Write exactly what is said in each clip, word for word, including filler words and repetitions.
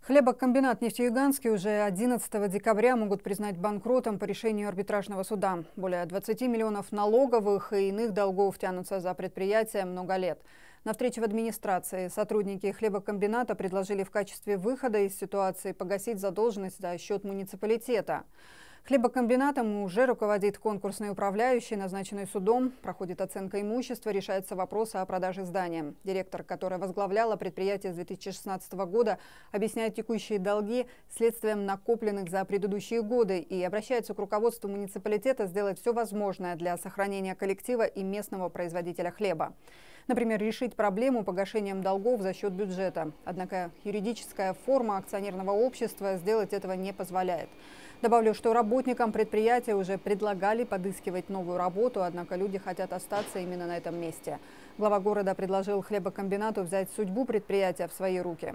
Хлебокомбинат «Нефтеюганский» уже одиннадцатого декабря могут признать банкротом по решению арбитражного суда. Более двадцати миллионов налоговых и иных долгов тянутся за предприятием много лет. На встрече в администрации сотрудники хлебокомбината предложили в качестве выхода из ситуации погасить задолженность за счет муниципалитета. Хлебокомбинатом уже руководит конкурсный управляющий, назначенный судом. Проходит оценка имущества, решается вопрос о продаже здания. Директор, которая возглавляла предприятие с две тысячи шестнадцатого года, объясняет текущие долги следствием накопленных за предыдущие годы и обращается к руководству муниципалитета сделать все возможное для сохранения коллектива и местного производителя хлеба. Например, решить проблему погашением долгов за счет бюджета. Однако юридическая форма акционерного общества сделать этого не позволяет. Добавлю, что работникам предприятия уже предлагали подыскивать новую работу, однако люди хотят остаться именно на этом месте. Глава города предложил хлебокомбинату взять судьбу предприятия в свои руки.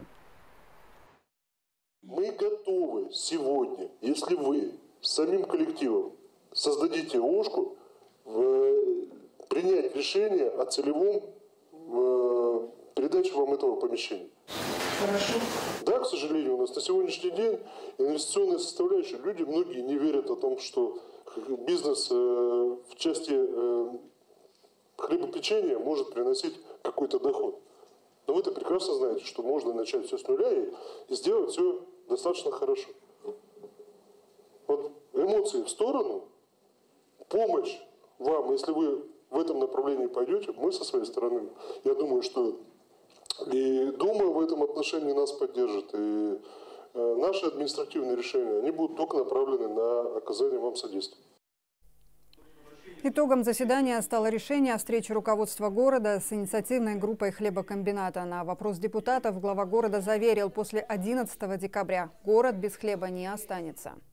Мы готовы сегодня, если вы с самим коллективом создадите ОШКу, в, принять решение о целевом в, передаче вам этого помещения. Хорошо. Да, к сожалению, у нас на сегодняшний день инвестиционная составляющая. Люди, многие не верят о том, что бизнес э, в части э, хлебопечения может приносить какой-то доход. Но вы-то прекрасно знаете, что можно начать все с нуля и, и сделать все достаточно хорошо. Вот эмоции в сторону, помощь вам, если вы в этом направлении пойдете, мы со своей стороны, я думаю, что и Дума в этом отношении нас поддержит. И э, наши административные решения, они будут только направлены на оказание вам содействия. Итогом заседания стало решение о встрече руководства города с инициативной группой хлебокомбината. На вопрос депутатов глава города заверил, после одиннадцатого декабря город без хлеба не останется.